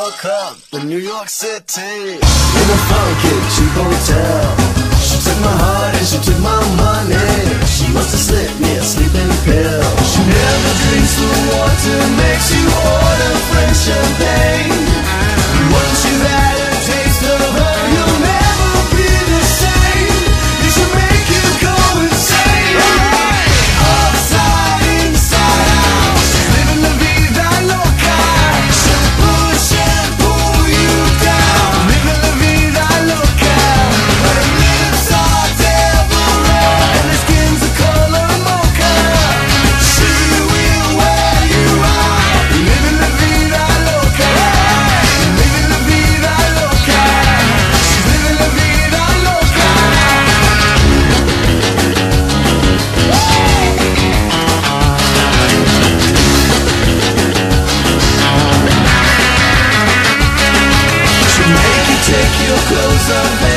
woke up in New York City in a funky cheap hotel. She took my heart and she took my money. She must have slipped me a sleeping pill. She never drinks the water, makes you order French champagne. Once you've had a taste of her, you'll never be the same. You should make you go insane. Upside, inside out, she's living la vida loca. She'll push and pull you down, living la vida loca. Her lips are devil red and her skin's the color mocha. She will wear you out, living la vida loca. Living la vida loca. She's living la vida loca. She'll make you take your clothes off